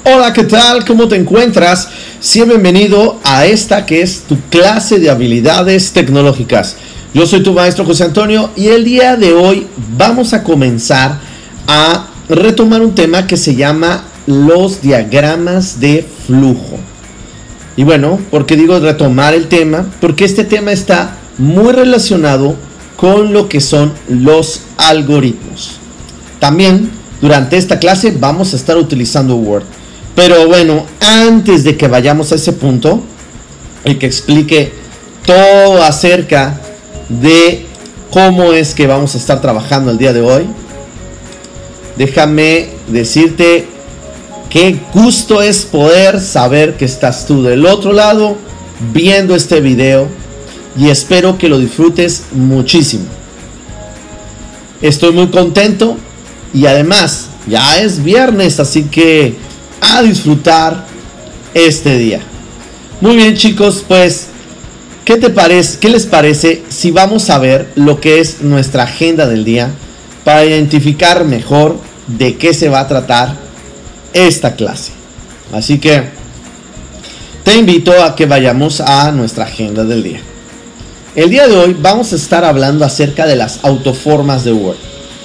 Hola, ¿qué tal? ¿Cómo te encuentras? Sea bienvenido a esta que es tu clase de habilidades tecnológicas. Yo soy tu maestro José Antonio y el día de hoy vamos a comenzar a retomar un tema que se llama los diagramas de flujo. Y bueno, ¿por qué digo retomar el tema? Porque este tema está muy relacionado con lo que son los algoritmos. También durante esta clase vamos a estar utilizando Word. Pero bueno, antes de que vayamos a ese punto y que explique todo acerca de cómo es que vamos a estar trabajando el día de hoy, déjame decirte qué gusto es poder saber que estás tú del otro lado viendo este video y espero que lo disfrutes muchísimo. Estoy muy contento y además ya es viernes, así que a disfrutar este día. Muy bien, chicos, pues ¿qué les parece si vamos a ver lo que es nuestra agenda del día para identificar mejor de qué se va a tratar esta clase? Así que te invito a que vayamos a nuestra agenda del día. El día de hoy vamos a estar hablando acerca de las autoformas de Word.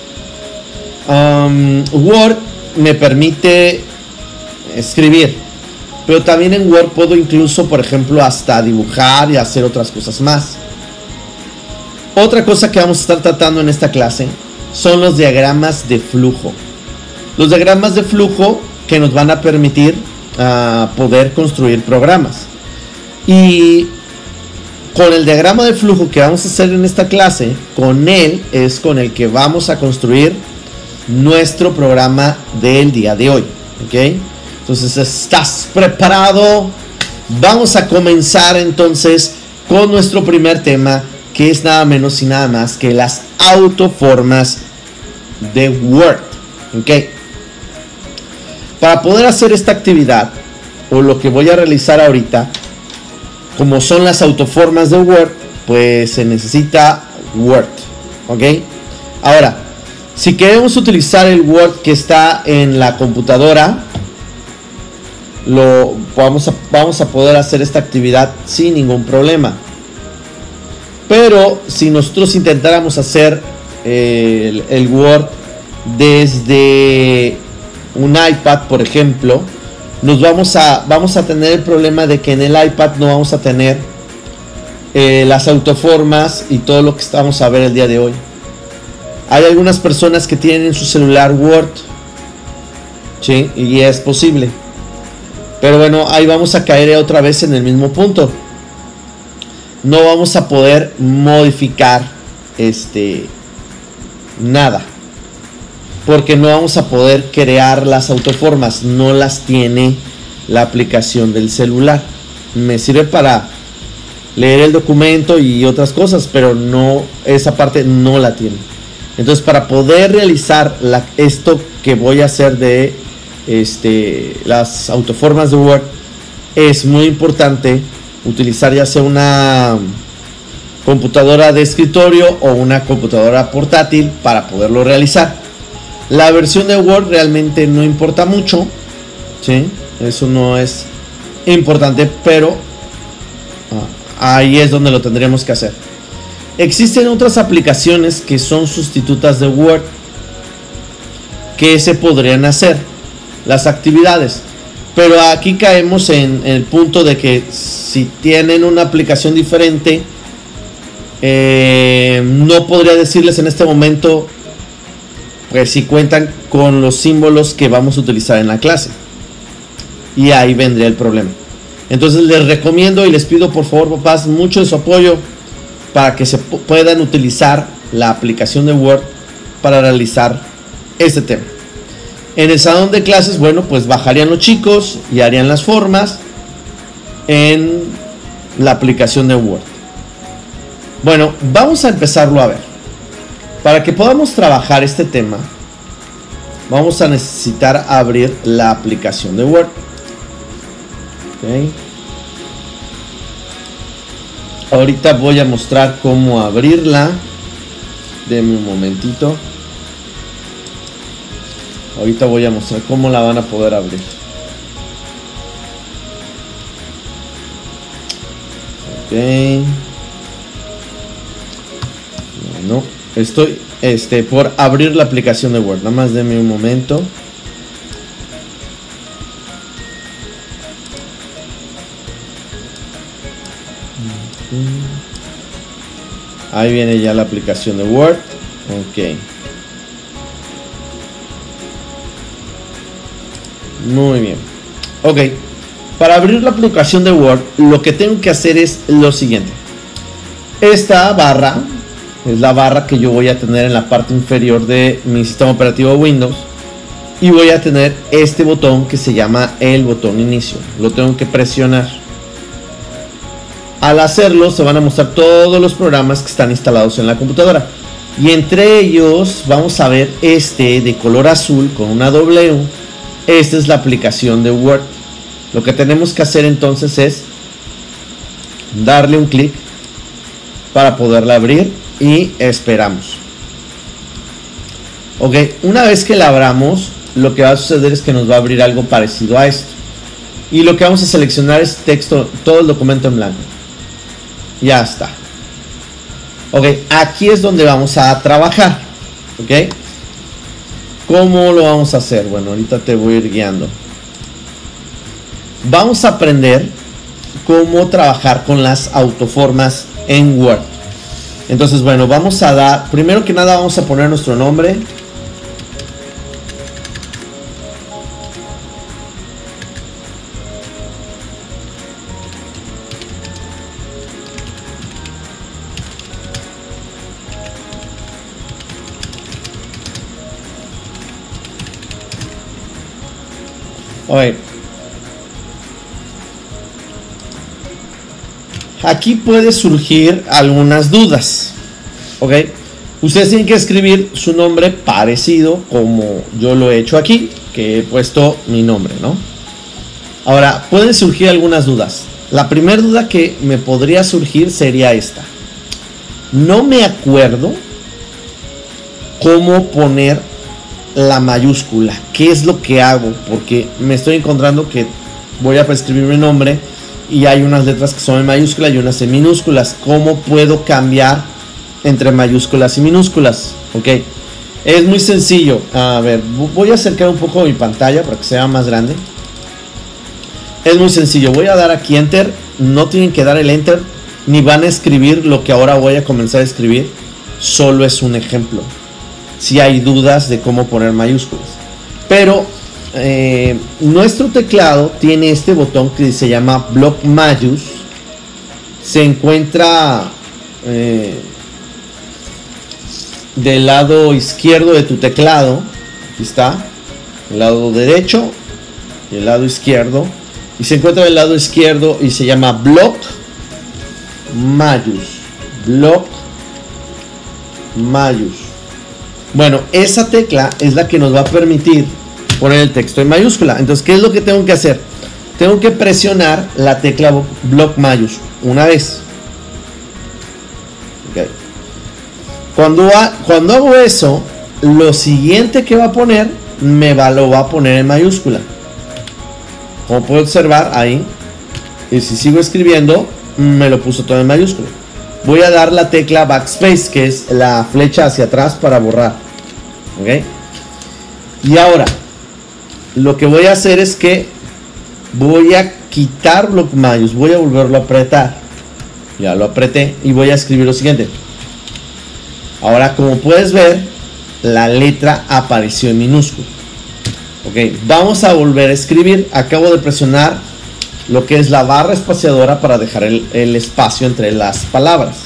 Word me permite escribir, pero también en Word puedo incluso, por ejemplo, hasta dibujar y hacer otras cosas más. Otra cosa que vamos a estar tratando en esta clase son los diagramas de flujo. Los diagramas de flujo que nos van a permitir poder construir programas. Y con el diagrama de flujo que vamos a hacer en esta clase, con él es con el que vamos a construir nuestro programa del día de hoy. ¿Ok? Entonces, ¿estás preparado? Vamos a comenzar entonces con nuestro primer tema, que es nada menos y nada más que las autoformas de Word. ¿Ok? Para poder hacer esta actividad, o lo que voy a realizar ahorita, como son las autoformas de Word, pues se necesita Word. ¿Ok? Ahora, si queremos utilizar el Word que está en la computadora, vamos a poder hacer esta actividad sin ningún problema. Pero si nosotros intentáramos hacer el Word desde un iPad, por ejemplo, vamos a tener el problema de que en el iPad no vamos a tener las autoformas y todo lo que vamos a ver el día de hoy. Hay algunas personas que tienen en su celular Word, ¿sí? Y es posible. Pero bueno, ahí vamos a caer otra vez en el mismo punto. No vamos a poder modificar nada, porque no vamos a poder crear las autoformas. No las tiene la aplicación del celular. Me sirve para leer el documento y otras cosas, pero no, esa parte no la tiene. Entonces, para poder realizar esto que voy a hacer de las autoformas de Word, es muy importante utilizar ya sea una computadora de escritorio o una computadora portátil para poderlo realizar. La versión de Word realmente no importa mucho, ¿sí? Eso no es importante, pero ahí es donde lo tendríamos que hacer. Existen otras aplicaciones que son sustitutas de Word que se podrían hacer las actividades, pero aquí caemos en el punto de que si tienen una aplicación diferente, no podría decirles en este momento pues si cuentan con los símbolos que vamos a utilizar en la clase, y ahí vendría el problema. Entonces les recomiendo y les pido por favor, papás, mucho de su apoyo para que se puedan utilizar la aplicación de Word para realizar este tema. En el salón de clases, bueno, pues bajarían los chicos y harían las formas en la aplicación de Word. Bueno, vamos a empezarlo a ver. Para que podamos trabajar este tema, vamos a necesitar abrir la aplicación de Word. Okay. Ahorita voy a mostrar cómo abrirla. Denme un momentito. Ahorita voy a mostrar cómo la van a poder abrir. Bueno, estoy por abrir la aplicación de Word. Nada más denme un momento. Ahí viene ya la aplicación de Word. Ok. Muy bien. Ok. Para abrir la aplicación de Word, lo que tengo que hacer es lo siguiente. Esta barra es la barra que yo voy a tener en la parte inferior de mi sistema operativo Windows. Y voy a tener este botón que se llama el botón inicio. Lo tengo que presionar. Al hacerlo se van a mostrar todos los programas que están instalados en la computadora. Y entre ellos vamos a ver este de color azul con una W. Esta es la aplicación de Word. Lo que tenemos que hacer entonces es darle un clic para poderla abrir y esperamos. Ok, una vez que la abramos, lo que va a suceder es que nos va a abrir algo parecido a esto. Y lo que vamos a seleccionar es texto, todo el documento en blanco. Ya está. Ok, aquí es donde vamos a trabajar. Ok. ¿Cómo lo vamos a hacer? Bueno, ahorita te voy a ir guiando. Vamos a aprender cómo trabajar con las autoformas en Word. Entonces, bueno, vamos a dar, primero que nada vamos a poner nuestro nombre. Okay. Aquí puede surgir algunas dudas. Ok, ustedes tienen que escribir su nombre parecido como yo lo he hecho aquí, que he puesto mi nombre, ¿no? Ahora, pueden surgir algunas dudas. La primera duda que me podría surgir sería esta. No me acuerdo cómo poner la mayúscula. ¿Qué es lo que hago? Porque me estoy encontrando que voy a escribir mi nombre y hay unas letras que son en mayúscula y unas en minúsculas. ¿Cómo puedo cambiar entre mayúsculas y minúsculas? Ok, es muy sencillo. A ver, voy a acercar un poco mi pantalla para que sea más grande. Es muy sencillo. Voy a dar aquí Enter. No tienen que dar el Enter ni van a escribir lo que ahora voy a comenzar a escribir. Solo es un ejemplo. Si hay dudas de cómo poner mayúsculas, pero nuestro teclado tiene este botón que se llama Block Mayús. Se encuentra del lado izquierdo de tu teclado. Aquí está el lado derecho y el lado izquierdo, y se encuentra del lado izquierdo y se llama Block Mayús. Block Mayús. Bueno, esa tecla es la que nos va a permitir poner el texto en mayúscula. Entonces, ¿qué es lo que tengo que hacer? Tengo que presionar la tecla Block Mayús una vez. Okay. Cuando hago eso, lo siguiente que va a poner, lo va a poner en mayúscula. Como puedo observar ahí, y si sigo escribiendo, me lo puso todo en mayúscula. Voy a dar la tecla Backspace, que es la flecha hacia atrás para borrar. ¿Ok? Y ahora, lo que voy a hacer es que voy a quitar Block Mayús. Voy a volverlo a apretar. Ya lo apreté y voy a escribir lo siguiente. Ahora, como puedes ver, la letra apareció en minúscula. Ok, vamos a volver a escribir. Acabo de presionar lo que es la barra espaciadora para dejar el espacio entre las palabras.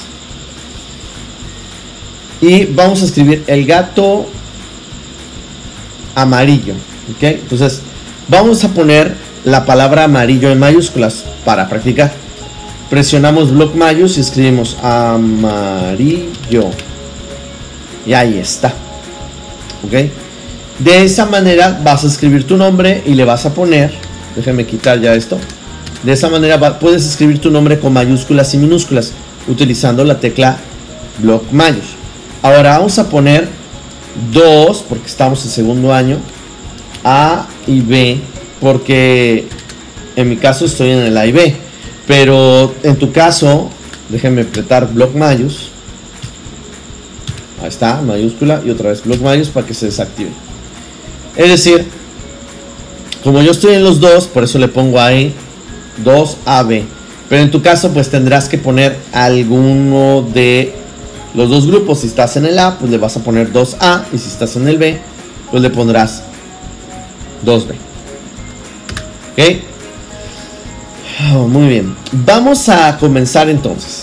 Y vamos a escribir el gato amarillo. Ok, entonces vamos a poner la palabra amarillo en mayúsculas para practicar. Presionamos Block Mayús y escribimos amarillo. Y ahí está. Ok, de esa manera vas a escribir tu nombre y le vas a poner, déjame quitar ya esto. De esa manera puedes escribir tu nombre con mayúsculas y minúsculas utilizando la tecla Block Mayús. Ahora vamos a poner 2 porque estamos en segundo año, A y B porque en mi caso estoy en el A y B. Pero en tu caso, déjenme apretar block mayús. Ahí está, mayúscula, y otra vez block mayús para que se desactive. Es decir, como yo estoy en los dos, por eso le pongo ahí 2AB. Pero en tu caso, pues tendrás que poner alguno de los dos grupos. Si estás en el A, pues le vas a poner 2A. Y si estás en el B, pues le pondrás 2B. ¿Ok? Oh, muy bien. Vamos a comenzar entonces.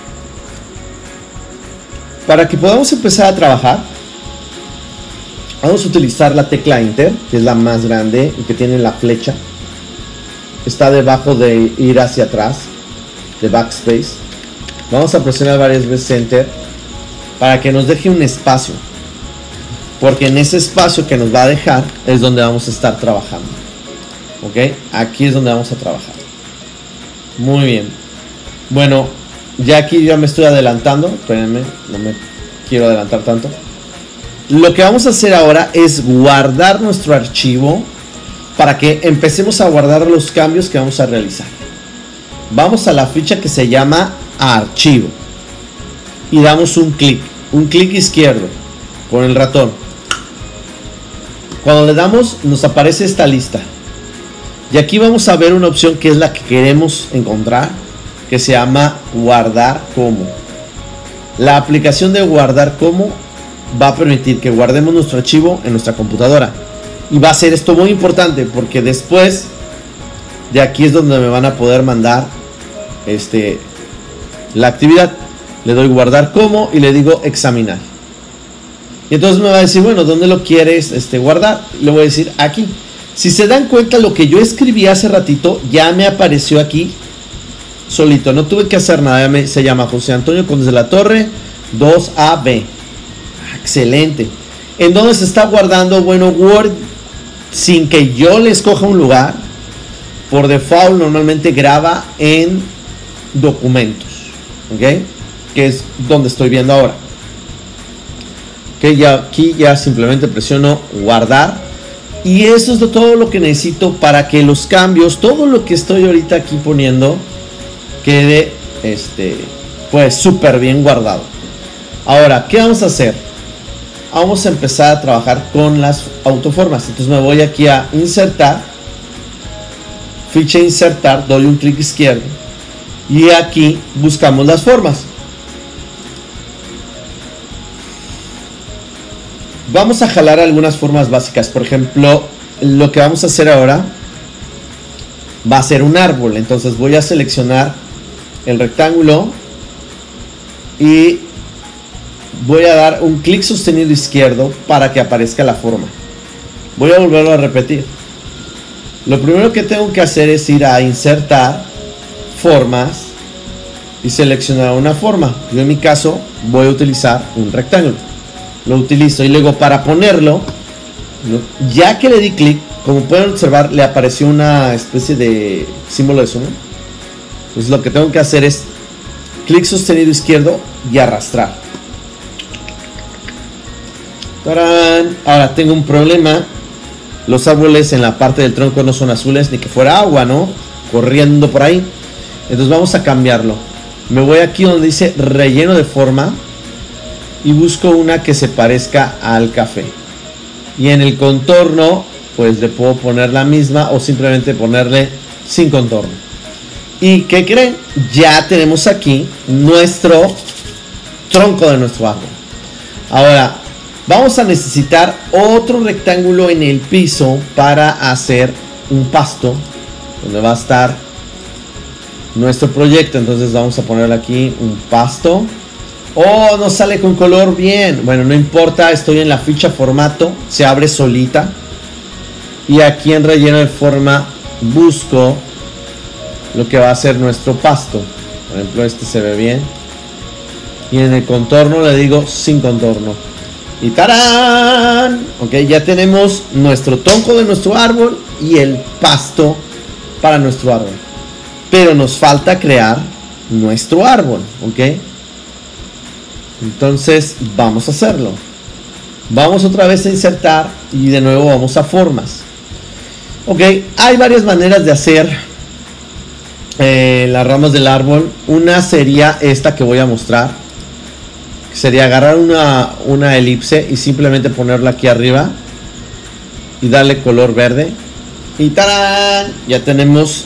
Para que podamos empezar a trabajar, vamos a utilizar la tecla Enter, que es la más grande y que tiene la flecha. Está debajo de ir hacia atrás, de backspace. Vamos a presionar varias veces Enter para que nos deje un espacio, porque en ese espacio que nos va a dejar es donde vamos a estar trabajando. Ok, aquí es donde vamos a trabajar. Muy bien. Bueno, ya aquí ya me estoy adelantando. Espérenme, no me quiero adelantar tanto. Lo que vamos a hacer ahora es guardar nuestro archivo para que empecemos a guardar los cambios que vamos a realizar. Vamos a la ficha que se llama Archivo y damos un clic izquierdo con el ratón. Cuando le damos, nos aparece esta lista. Y aquí vamos a ver una opción que es la que queremos encontrar, que se llama Guardar como. La aplicación de Guardar como va a permitir que guardemos nuestro archivo en nuestra computadora. Y va a ser esto muy importante, porque después de aquí es donde me van a poder mandar la actividad. Le doy Guardar como y le digo Examinar. Y entonces me va a decir, bueno, ¿dónde lo quieres guardar? Le voy a decir aquí. Si se dan cuenta, lo que yo escribí hace ratito ya me apareció aquí solito. No tuve que hacer nada. Se llama José Antonio Condes de la Torre 2AB. Excelente. ¿En dónde se está guardando? Bueno, Word, sin que yo le escoja un lugar, por default normalmente graba en documentos. ¿Ok? Que es donde estoy viendo ahora. Ok, ya aquí ya simplemente presiono guardar. Y eso es todo lo que necesito para que los cambios, todo lo que estoy ahorita aquí poniendo, quede pues súper bien guardado. Ahora, ¿qué vamos a hacer? Vamos a empezar a trabajar con las autoformas. Entonces me voy aquí a insertar, ficha insertar, doy un clic izquierdo y aquí buscamos las formas. Vamos a jalar algunas formas básicas. Por ejemplo, lo que vamos a hacer ahora va a ser un árbol. Entonces voy a seleccionar el rectángulo y voy a dar un clic sostenido izquierdo para que aparezca la forma. Voy a volverlo a repetir. Lo primero que tengo que hacer es ir a insertar formas y seleccionar una forma. Yo en mi caso voy a utilizar un rectángulo. Lo utilizo y luego para ponerlo, ya que le di clic, como pueden observar, le apareció una especie de símbolo de zoom. Entonces lo que tengo que hacer es clic sostenido izquierdo y arrastrar. ¡Tarán! Ahora tengo un problema. Los árboles en la parte del tronco no son azules, ni que fuera agua, ¿no? Corriendo por ahí. Entonces vamos a cambiarlo. Me voy aquí donde dice relleno de forma y busco una que se parezca al café. Y en el contorno, pues le puedo poner la misma o simplemente ponerle sin contorno. ¿Y qué creen? Ya tenemos aquí nuestro tronco de nuestro árbol. Ahora, vamos a necesitar otro rectángulo en el piso para hacer un pasto donde va a estar nuestro proyecto. Entonces vamos a poner aquí un pasto. Oh, no sale con color bien. Bueno, no importa, estoy en la ficha formato, se abre solita. Y aquí en relleno de forma busco lo que va a ser nuestro pasto. Por ejemplo, este se ve bien. Y en el contorno le digo sin contorno. Y ¡tarán! Ok, ya tenemos nuestro tronco de nuestro árbol y el pasto para nuestro árbol. Pero nos falta crear nuestro árbol, ok. Entonces vamos a hacerlo. Vamos otra vez a insertar y de nuevo vamos a formas. Ok, hay varias maneras de hacer las ramas del árbol. Una sería esta que voy a mostrar, que sería agarrar una elipse y simplemente ponerla aquí arriba y darle color verde y ¡tarán! Ya tenemos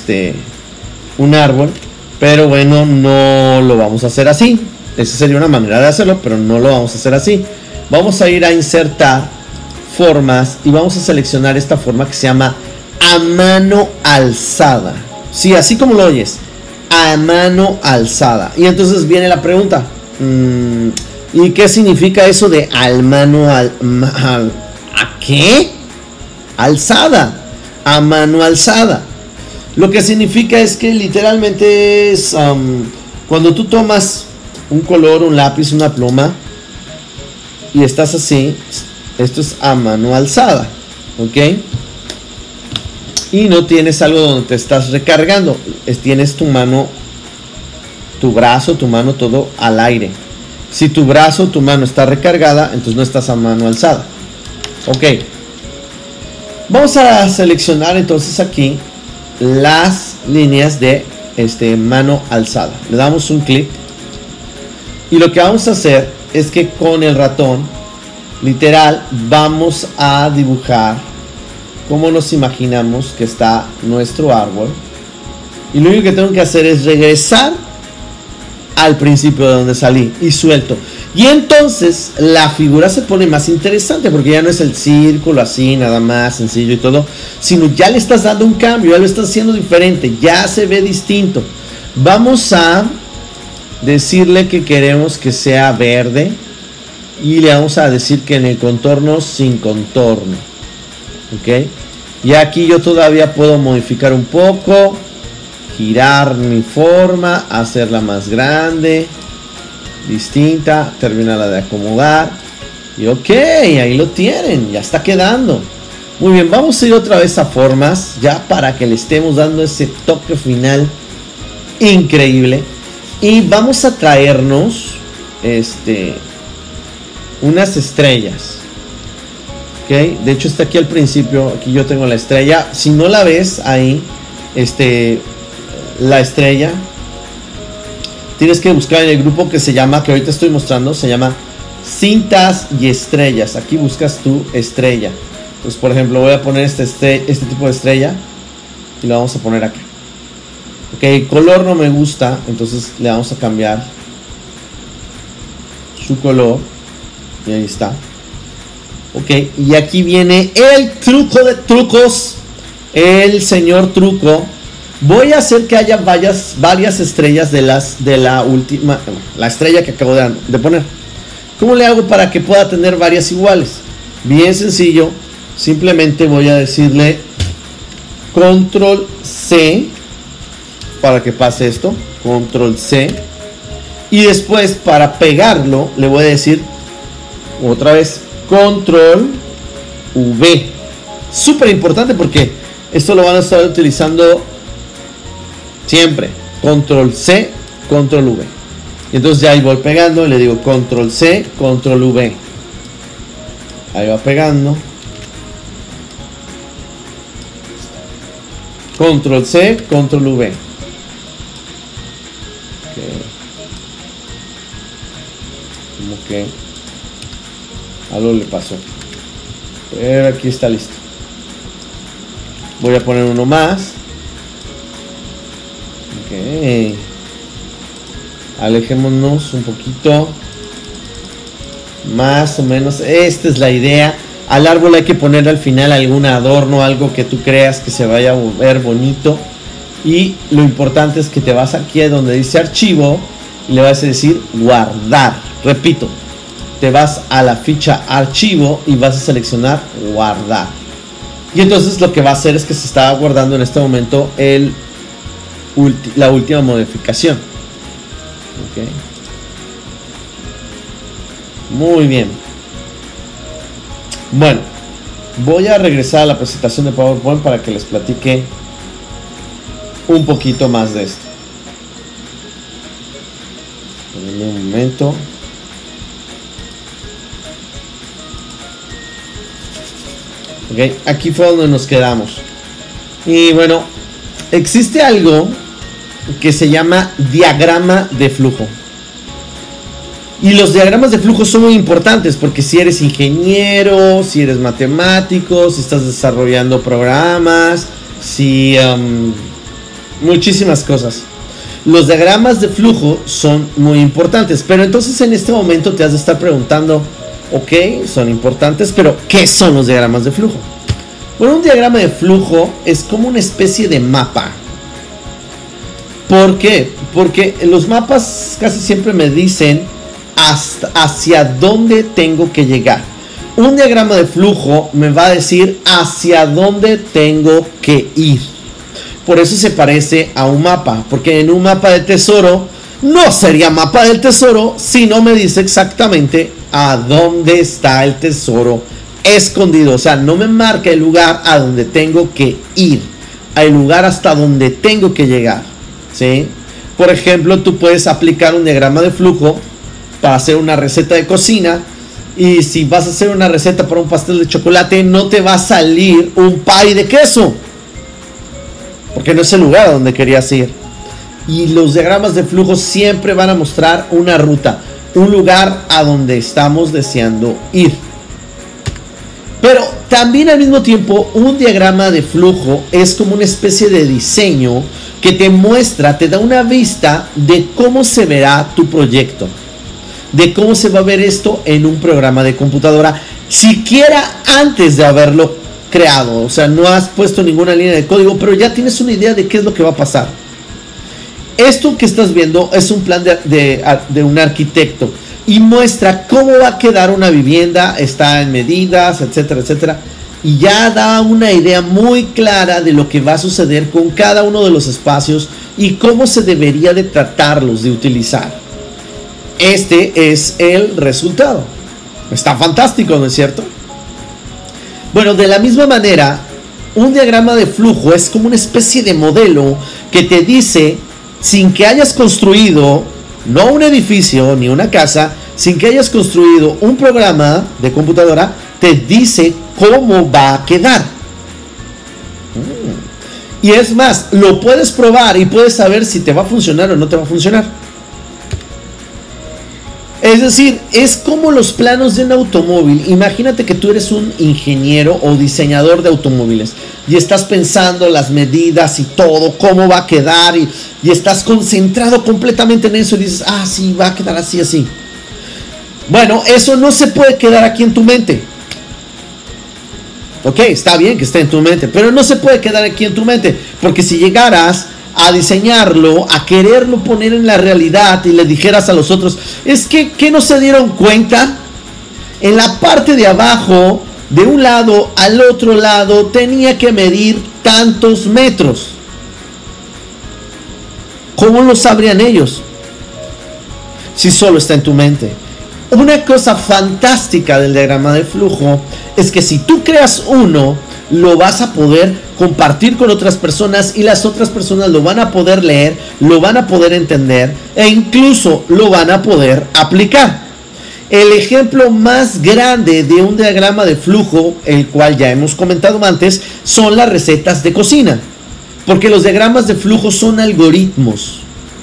un árbol. Pero bueno, no lo vamos a hacer así. Esa sería una manera de hacerlo, pero no lo vamos a hacer así. Vamos a ir a insertar formas y vamos a seleccionar esta forma que se llama a mano alzada. Sí, así como lo oyes, a mano alzada. Y entonces viene la pregunta, ¿y qué significa eso de al mano ¿a qué? Alzada, a mano alzada. Lo que significa es que literalmente es cuando tú tomas un color, un lápiz, una pluma y estás así, esto es a mano alzada, ¿ok? Y no tienes algo donde te estás recargando, tienes tu mano, tu brazo, tu mano, todo al aire. Si tu brazo, tu mano está recargada, entonces no estás a mano alzada. Ok, vamos a seleccionar entonces aquí las líneas de mano alzada. Le damos un clic y lo que vamos a hacer es que con el ratón literal vamos a dibujar como nos imaginamos que está nuestro árbol, y lo único que tengo que hacer es regresar al principio de donde salí y suelto, y entonces la figura se pone más interesante porque ya no es el círculo así nada más sencillo y todo, sino ya le estás dando un cambio, ya lo estás haciendo diferente, ya se ve distinto. Vamos a decirle que queremos que sea verde y le vamos a decir que en el contorno sin contorno, ok. Y aquí yo todavía puedo modificar un poco, girar mi forma, hacerla más grande, distinta, terminarla de acomodar y ok, ahí lo tienen, ya está quedando muy bien. Vamos a ir otra vez a formas ya para que le estemos dando ese toque final increíble, y vamos a traernos unas estrellas, ok. De hecho está aquí al principio, aquí yo tengo la estrella. Si no la ves ahí, la estrella, tienes que buscar en el grupo que se llama, que ahorita estoy mostrando, se llama cintas y estrellas. Aquí buscas tu estrella. Entonces, por ejemplo, voy a poner este tipo de estrella y la vamos a poner acá. Ok, el color no me gusta, entonces le vamos a cambiar su color y ahí está. Ok, y aquí viene el truco de trucos, el señor truco. Voy a hacer que haya varias estrellas de la última, la estrella que acabo de poner. ¿Cómo le hago para que pueda tener varias iguales? Bien sencillo, simplemente voy a decirle control C para que pase esto, control C, y después para pegarlo le voy a decir otra vez control V. Súper importante porque esto lo van a estar utilizando siempre. Control C, control V. Y entonces ya ahí voy pegando y le digo control C, control V. Ahí va pegando. Control C, control V. Como que algo le pasó, pero aquí está listo. Voy a poner uno más. Ok, alejémonos un poquito, más o menos. Esta es la idea. Al árbol hay que poner al final algún adorno, algo que tú creas que se vaya a ver bonito. Y lo importante es que te vas aquí a donde dice archivo y le vas a decir guardar. Repito, te vas a la ficha archivo y vas a seleccionar guardar. Y entonces lo que va a hacer es que se está guardando en este momento la última modificación. Okay. Muy bien. Bueno, voy a regresar a la presentación de PowerPoint para que les platique un poquito más de esto. En un momento. Ok, aquí fue donde nos quedamos. Y bueno, existe algo que se llama diagrama de flujo. Y los diagramas de flujo son muy importantes porque si eres ingeniero, si eres matemático, si estás desarrollando programas, si muchísimas cosas. Los diagramas de flujo son muy importantes, pero entonces en este momento te has de estar preguntando, ok, son importantes, pero ¿qué son los diagramas de flujo? Bueno, un diagrama de flujo es como una especie de mapa. ¿Por qué? Porque los mapas casi siempre me dicen hacia dónde tengo que llegar. Un diagrama de flujo me va a decir hacia dónde tengo que ir. Por eso se parece a un mapa, porque en un mapa de tesoro no sería mapa del tesoro si no me dice exactamente a dónde está el tesoro escondido. O sea, no me marca el lugar a donde tengo que ir, el lugar hasta donde tengo que llegar, ¿sí? Por ejemplo, tú puedes aplicar un diagrama de flujo para hacer una receta de cocina, y si vas a hacer una receta para un pastel de chocolate, no te va a salir un pie de queso, porque no es el lugar a donde querías ir. Y los diagramas de flujo siempre van a mostrar una ruta, un lugar a donde estamos deseando ir. Pero también al mismo tiempo, un diagrama de flujo es como una especie de diseño que te muestra, te da una vista de cómo se verá tu proyecto, de cómo se va a ver esto en un programa de computadora, siquiera antes de haberlo creado. O sea, no has puesto ninguna línea de código, pero ya tienes una idea de qué es lo que va a pasar. Esto que estás viendo es un plan de un arquitecto y muestra cómo va a quedar una vivienda, está en medidas, etcétera, etcétera, y ya da una idea muy clara de lo que va a suceder con cada uno de los espacios y cómo se debería de tratarlos, de utilizar. Este es el resultado. Está fantástico, ¿no es cierto? Bueno, de la misma manera, un diagrama de flujo es como una especie de modelo que te dice, sin que hayas construido, no un edificio ni una casa, sin que hayas construido un programa de computadora, te dice cómo va a quedar. Y es más, lo puedes probar y puedes saber si te va a funcionar o no te va a funcionar. Es decir, es como los planos de un automóvil. Imagínate que tú eres un ingeniero o diseñador de automóviles y estás pensando las medidas y todo, cómo va a quedar, y estás concentrado completamente en eso y dices, ah, sí, va a quedar así, así. Bueno, eso no se puede quedar aquí en tu mente. Ok, está bien que esté en tu mente, pero no se puede quedar aquí en tu mente, porque si llegaras a diseñarlo, a quererlo poner en la realidad y le dijeras a los otros, es que no se dieron cuenta, en la parte de abajo, de un lado al otro lado, tenía que medir tantos metros. ¿Cómo lo sabrían ellos? Si solo está en tu mente. Una cosa fantástica del diagrama de flujo es que si tú creas uno, lo vas a poder compartir con otras personas y las otras personas lo van a poder leer, lo van a poder entender e incluso lo van a poder aplicar. El ejemplo más grande de un diagrama de flujo, el cual ya hemos comentado antes, son las recetas de cocina, porque los diagramas de flujo son algoritmos.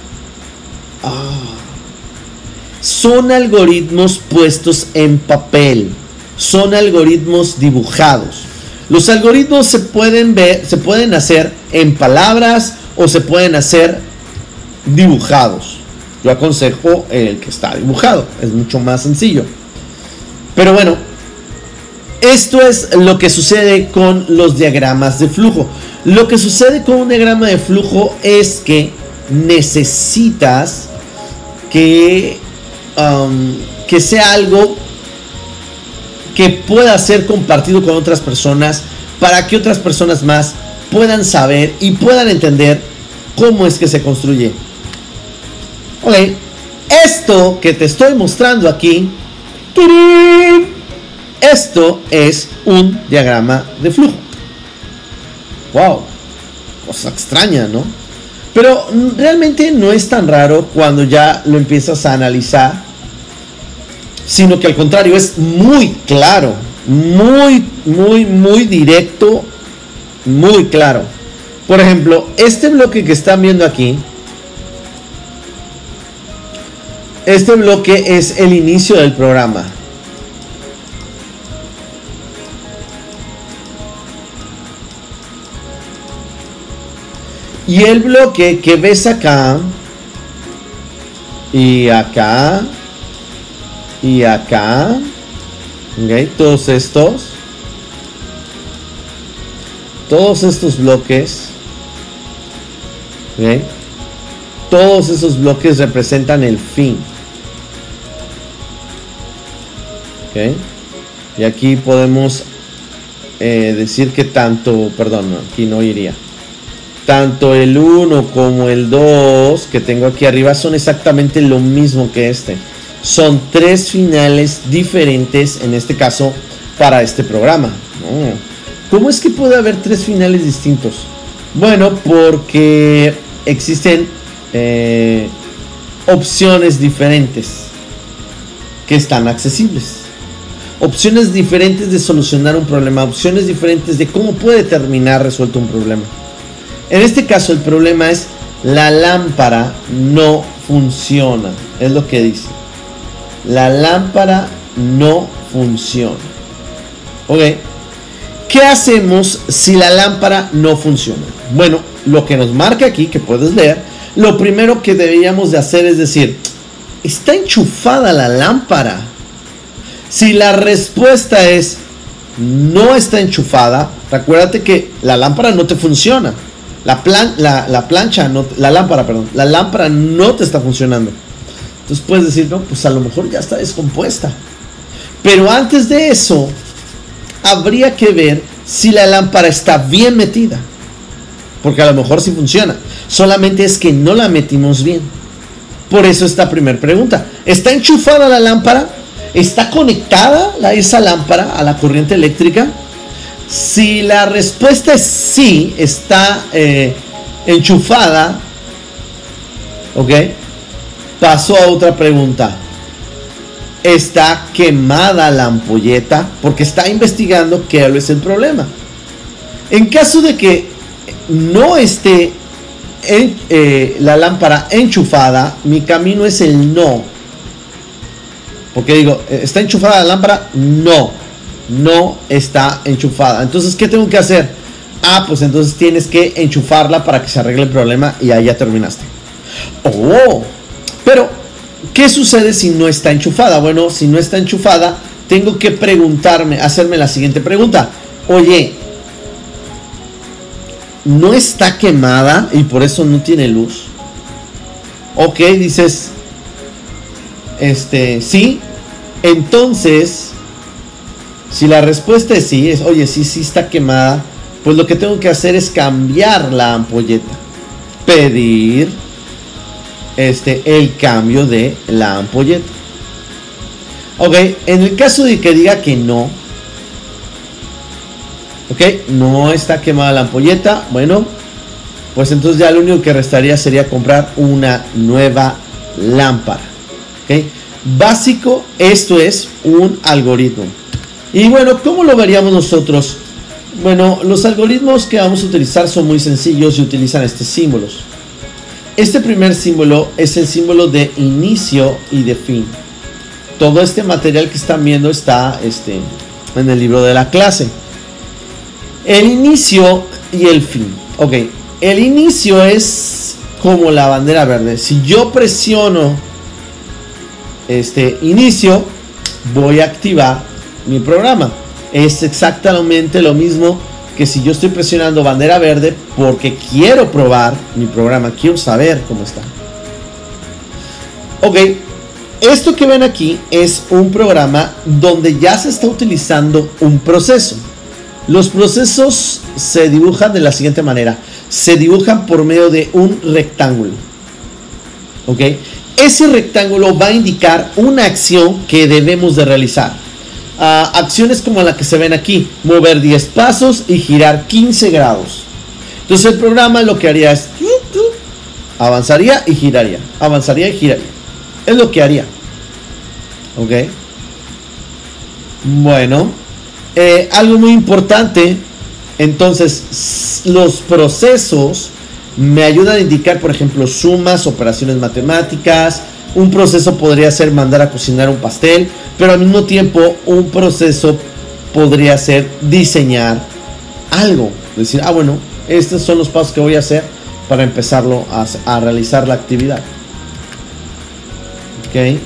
Son algoritmos puestos en papel, son algoritmos dibujados. Los algoritmos se pueden ver, se pueden hacer en palabras o se pueden hacer dibujados. Yo aconsejo el que está dibujado, es mucho más sencillo. Pero bueno, esto es lo que sucede con los diagramas de flujo. Lo que sucede con un diagrama de flujo es que necesitas que sea algo que pueda ser compartido con otras personas para que otras personas más puedan saber y puedan entender cómo es que se construye. Ok, esto que te estoy mostrando aquí, esto es un diagrama de flujo. Wow, cosa extraña, ¿no? Pero realmente no es tan raro cuando ya lo empiezas a analizar, sino que al contrario es muy claro, muy directo, muy claro. Por ejemplo, este bloque que están viendo aquí Este bloque es el inicio del programa. Y el bloque que ves acá, y acá, y acá, ¿okay? Todos estos bloques, ¿okay? Todos esos bloques representan el fin. ¿Okay? Y aquí podemos decir que tanto, perdón, no, aquí no iría. Tanto el 1 como el 2 que tengo aquí arriba son exactamente lo mismo que este. Son 3 finales diferentes, en este caso, para este programa. ¿Cómo es que puede haber 3 finales distintos? Bueno, porque existen opciones diferentes que están accesibles. Opciones diferentes de solucionar un problema. Opciones diferentes de cómo puede terminar resuelto un problema. En este caso el problema es la lámpara no funciona. Es lo que dice. La lámpara no funciona. Ok. ¿Qué hacemos si la lámpara no funciona? Bueno, lo que nos marca aquí, que puedes leer, lo primero que deberíamos de hacer es decir, ¿está enchufada la lámpara? Si la respuesta es no está enchufada, recuérdate que la lámpara no te funciona. La lámpara no te está funcionando. Entonces puedes decir, no, pues a lo mejor ya está descompuesta. Pero antes de eso, habría que ver si la lámpara está bien metida. Porque a lo mejor sí funciona. Solamente es que no la metimos bien. Por eso esta primera pregunta. ¿Está enchufada la lámpara? ¿Está conectada esa lámpara a la corriente eléctrica? Si la respuesta es sí, está enchufada, ok, paso a otra pregunta. ¿Está quemada la ampolleta? Porque está investigando qué es el problema. En caso de que no esté la lámpara enchufada, mi camino es el no. Porque digo, ¿está enchufada la lámpara? No está enchufada. Entonces, ¿qué tengo que hacer? Pues entonces tienes que enchufarla para que se arregle el problema y ahí ya terminaste. Pero, ¿qué sucede si no está enchufada? Bueno, si no está enchufada, tengo que hacerme la siguiente pregunta. Oye, ¿no está quemada y por eso no tiene luz? Ok, dices, sí. Entonces, si la respuesta es sí, oye, sí está quemada, pues lo que tengo que hacer es cambiar la ampolleta. Pedir el cambio de la ampolleta. Ok, en el caso de que diga que no, ok, no está quemada la ampolleta, bueno, pues entonces ya lo único que restaría sería comprar una nueva lámpara. Ok, básico, esto es un algoritmo. Y bueno, ¿cómo lo veríamos nosotros? Bueno, los algoritmos que vamos a utilizar son muy sencillos y utilizan estos símbolos. Este primer símbolo es el símbolo de inicio y de fin. Todo este material que están viendo está en el libro de la clase. El inicio y el fin. Ok, el inicio es como la bandera verde. Si yo presiono inicio, voy a activar mi programa. Es exactamente lo mismo que si yo estoy presionando bandera verde porque quiero probar mi programa, quiero saber cómo está. Ok, esto que ven aquí es un programa donde ya se está utilizando un proceso. Los procesos se dibujan de la siguiente manera. Se dibujan por medio de un rectángulo. Ok, ese rectángulo va a indicar una acción que debemos de realizar. Acciones como la que se ven aquí: mover 10 pasos y girar 15 grados. Entonces el programa lo que haría es avanzaría y giraría, avanzaría y giraría. Es lo que haría. Ok, bueno, algo muy importante. Entonces los procesos me ayudan a indicar, por ejemplo, sumas, operaciones matemáticas, Un proceso podría ser mandar a cocinar un pastel, pero al mismo tiempo un proceso podría ser diseñar algo. Decir, bueno, estos son los pasos que voy a hacer para empezarlo a realizar la actividad. Ok.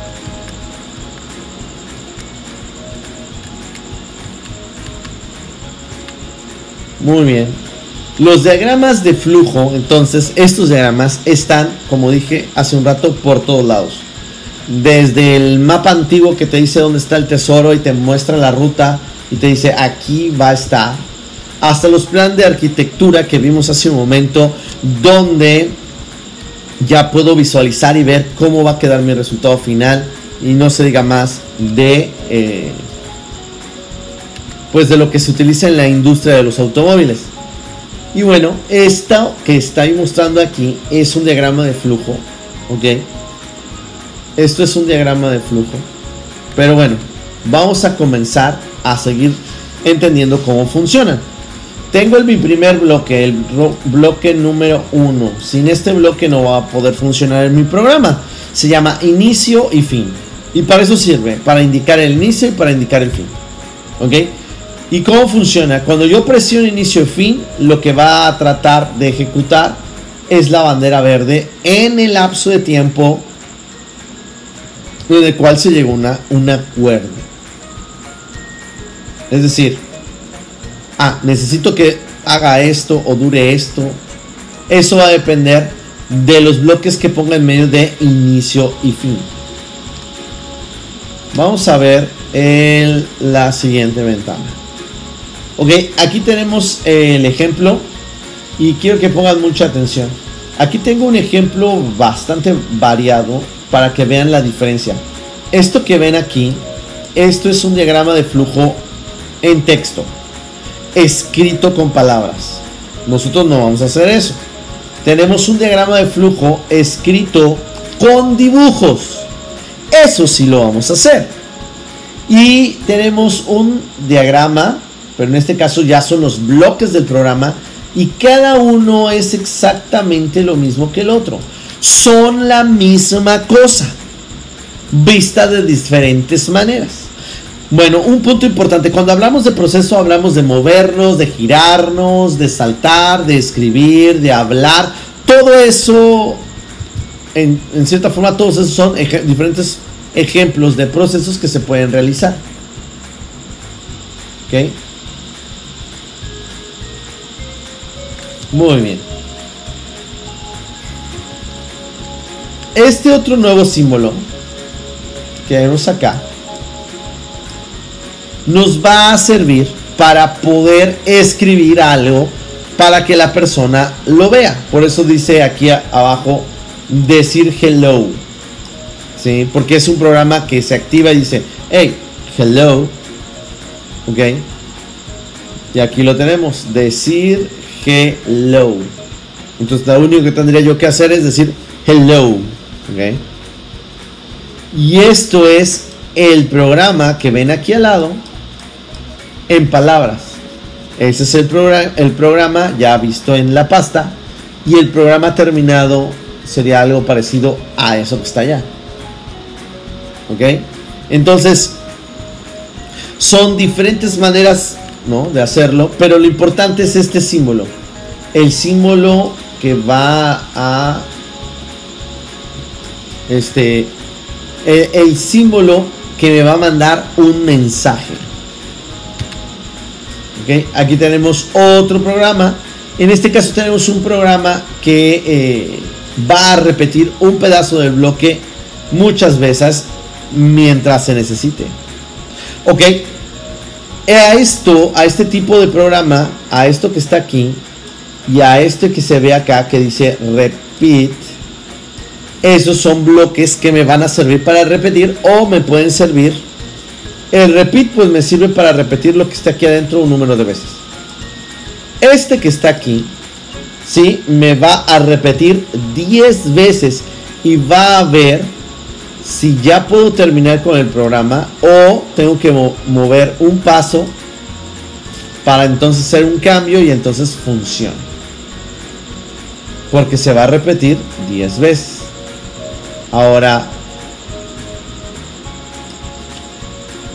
Muy bien. Los diagramas de flujo, entonces, estos diagramas están, como dije hace un rato, por todos lados. Desde el mapa antiguo que te dice dónde está el tesoro y te muestra la ruta y te dice aquí va a estar, hasta los planes de arquitectura que vimos hace un momento, donde ya puedo visualizar y ver cómo va a quedar mi resultado final, y no se diga más de pues de lo que se utiliza en la industria de los automóviles. Y bueno, esto que estoy mostrando aquí es un diagrama de flujo, ok. Esto es un diagrama de flujo, pero bueno, vamos a comenzar a seguir entendiendo cómo funciona. Tengo mi primer bloque, el bloque número 1. Sin este bloque no va a poder funcionar en mi programa. Se llama inicio y fin, y para eso sirve, para indicar el inicio y para indicar el fin, ok. ¿Y cómo funciona? Cuando yo presiono inicio y fin, lo que va a tratar de ejecutar es la bandera verde en el lapso de tiempo en el cual se llegó a un acuerdo. Es decir, necesito que haga esto o dure esto. Eso va a depender de los bloques que ponga en medio de inicio y fin. Vamos a ver la siguiente ventana. Ok, aquí tenemos el ejemplo y quiero que pongan mucha atención. Aquí tengo un ejemplo bastante variado para que vean la diferencia. Esto que ven aquí, esto es un diagrama de flujo en texto, escrito con palabras. Nosotros no vamos a hacer eso. Tenemos un diagrama de flujo escrito con dibujos. Eso sí lo vamos a hacer. Y tenemos un diagrama, pero en este caso ya son los bloques del programa, y cada uno es exactamente lo mismo que el otro. Son la misma cosa, vista de diferentes maneras. Bueno, un punto importante: cuando hablamos de proceso, hablamos de movernos, de girarnos, de saltar, de escribir, de hablar. Todo eso, en cierta forma, todos esos son diferentes ejemplos de procesos que se pueden realizar. ¿Ok? Muy bien. Este otro nuevo símbolo que vemos acá nos va a servir para poder escribir algo para que la persona lo vea. Por eso dice aquí abajo decir hello, ¿sí? Porque es un programa que se activa y dice hey, hello, ok. Y aquí lo tenemos, decir hello. Entonces lo único que tendría yo que hacer es decir hello, ok. Y esto es el programa que ven aquí al lado en palabras. Ese es el programa ya visto en la pasta, y el programa terminado sería algo parecido a eso que está allá, ok. Entonces son diferentes maneras, ¿no?, de hacerlo, pero lo importante es este símbolo, el símbolo que va a el símbolo que me va a mandar un mensaje. Okay. Aquí tenemos otro programa. En este caso tenemos un programa que va a repetir un pedazo del bloque muchas veces mientras se necesite. Ok. A este tipo de programa, a esto que está aquí y a este que se ve acá que dice repeat, esos son bloques que me van a servir para repetir, o me pueden servir. El repeat pues me sirve para repetir lo que está aquí adentro un número de veces. Este que está aquí, ¿sí?, me va a repetir 10 veces y va a ver si ya puedo terminar con el programa o tengo que mover un paso para entonces hacer un cambio y entonces funciona. Porque se va a repetir 10 veces. Ahora,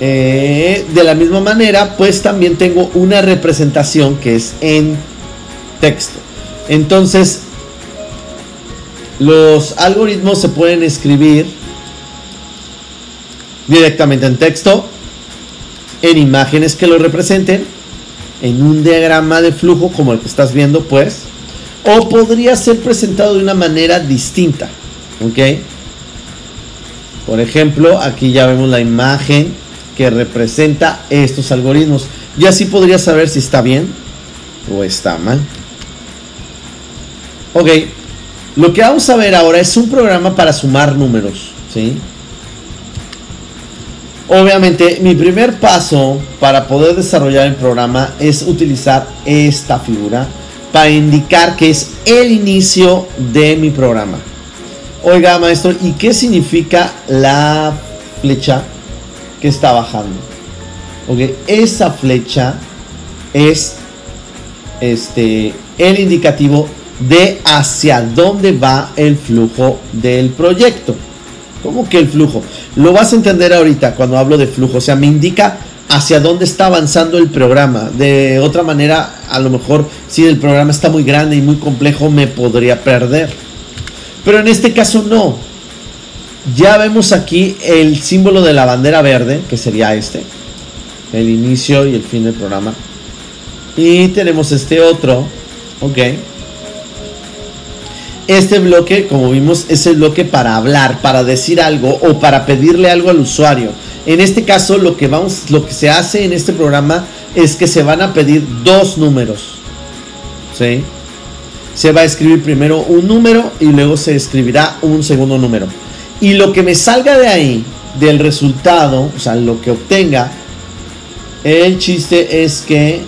De la misma manera, pues también tengo una representación que es en texto. Entonces, los algoritmos se pueden escribir directamente en texto, en imágenes que lo representen, en un diagrama de flujo como el que estás viendo, pues, o podría ser presentado de una manera distinta, ¿ok? Por ejemplo, aquí ya vemos la imagen que representa estos algoritmos, y así podría saber si está bien o está mal. Ok, lo que vamos a ver ahora es un programa para sumar números, ¿sí? Obviamente, mi primer paso para poder desarrollar el programa es utilizar esta figura para indicar que es el inicio de mi programa. Oiga, maestro, ¿y qué significa la flecha que está bajando? Ok, esa flecha es el indicativo de hacia dónde va el flujo del proyecto. ¿Cómo que el flujo? Lo vas a entender ahorita cuando hablo de flujo. O sea, me indica hacia dónde está avanzando el programa. De otra manera, a lo mejor si el programa está muy grande y muy complejo, me podría perder. Pero en este caso no. Ya vemos aquí el símbolo de la bandera verde, que sería este. El inicio y el fin del programa. Y tenemos este otro. Ok. Este bloque, como vimos, es el bloque para hablar, para decir algo o para pedirle algo al usuario. En este caso, lo que se hace en este programa es que se van a pedir dos números, ¿sí? Se va a escribir primero un número y luego se escribirá un segundo número. Y lo que me salga de ahí, del resultado, o sea, lo que obtenga, el chiste es que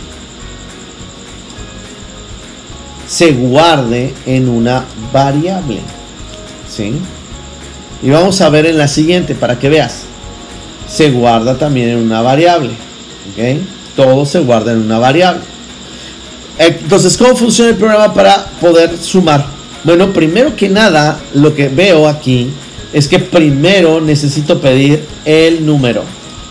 se guarde en una variable, ¿sí? Y vamos a ver en la siguiente para que veas. Se guarda también en una variable, ¿ok? Todo se guarda en una variable. Entonces, ¿cómo funciona el programa para poder sumar? Bueno, primero que nada, lo que veo aquí es que primero necesito pedir el número.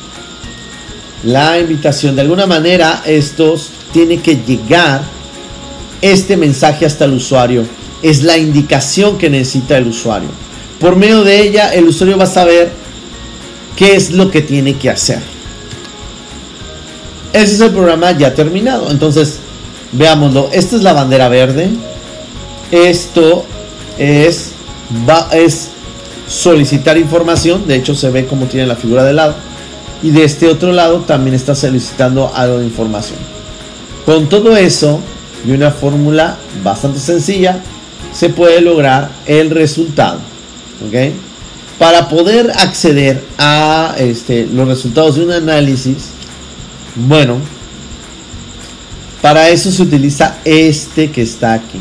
La invitación, de alguna manera, estos tiene que llegar este mensaje hasta el usuario. Es la indicación que necesita el usuario. Por medio de ella, el usuario va a saber qué es lo que tiene que hacer. Ese es el programa ya terminado. Entonces, veámoslo. Esta es la bandera verde. Esto es solicitar información. De hecho, se ve como tiene la figura de lado. Y de este otro lado también está solicitando algo de información. Con todo eso y una fórmula bastante sencilla, se puede lograr el resultado. ¿Ok? Para poder acceder a los resultados de un análisis, bueno, para eso se utiliza este que está aquí.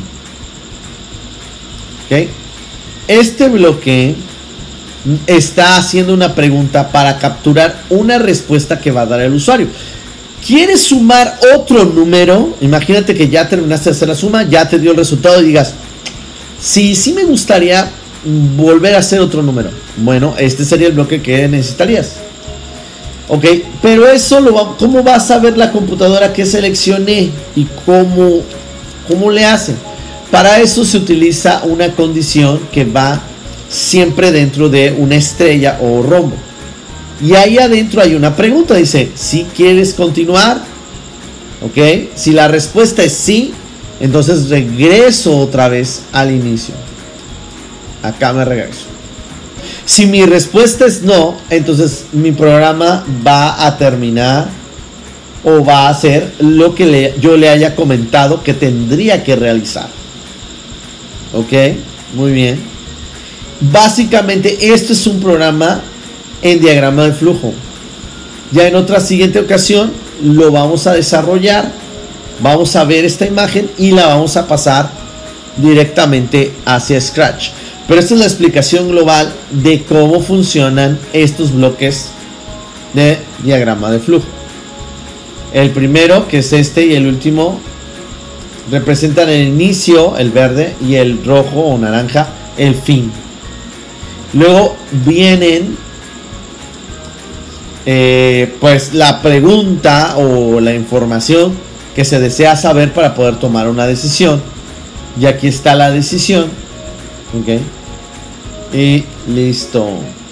¿Ok? Este bloque está haciendo una pregunta para capturar una respuesta que va a dar el usuario. ¿Quieres sumar otro número? Imagínate que ya terminaste de hacer la suma, ya te dio el resultado y digas, sí me gustaría volver a hacer otro número. Bueno, este sería el bloque que necesitarías. Ok, pero eso ¿cómo va a saber la computadora qué seleccioné y cómo le hace? Para eso se utiliza una condición que va siempre dentro de una estrella o rombo. Y ahí adentro hay una pregunta, dice, ¿si quieres continuar? Ok, si la respuesta es sí, entonces regreso otra vez al inicio. Acá me regreso. Si mi respuesta es no, entonces mi programa va a terminar o va a hacer lo que yo le haya comentado que tendría que realizar. Ok, muy bien. Básicamente esto es un programa en diagrama de flujo. Ya en otra siguiente ocasión lo vamos a desarrollar. Vamos a ver esta imagen y la vamos a pasar directamente hacia Scratch. Pero esta es la explicación global de cómo funcionan estos bloques de diagrama de flujo. El primero, que es este, y el último representan el inicio, el verde, y el rojo o naranja, el fin. Luego vienen pues la pregunta o la información que se desea saber para poder tomar una decisión. Y aquí está la decisión. Ok. Y listo.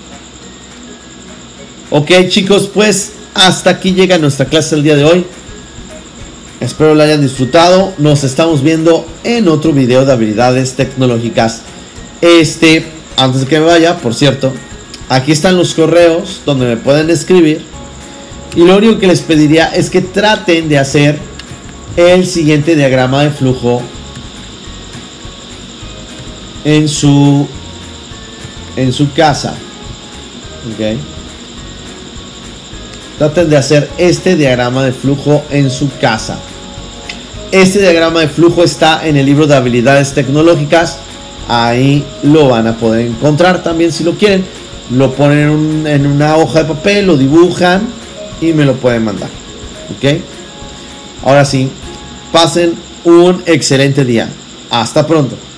Ok, chicos, pues hasta aquí llega nuestra clase del día de hoy. Espero la hayan disfrutado. Nos estamos viendo en otro video de habilidades tecnológicas. Antes de que me vaya, por cierto, aquí están los correos donde me pueden escribir. Y lo único que les pediría es que traten de hacer el siguiente diagrama de flujo en su casa. Ok. Traten de hacer este diagrama de flujo en su casa. Este diagrama de flujo está en el libro de habilidades tecnológicas. Ahí lo van a poder encontrar también si lo quieren. Lo ponen en una hoja de papel, lo dibujan y me lo pueden mandar. Ok. Ahora sí, pasen un excelente día. Hasta pronto.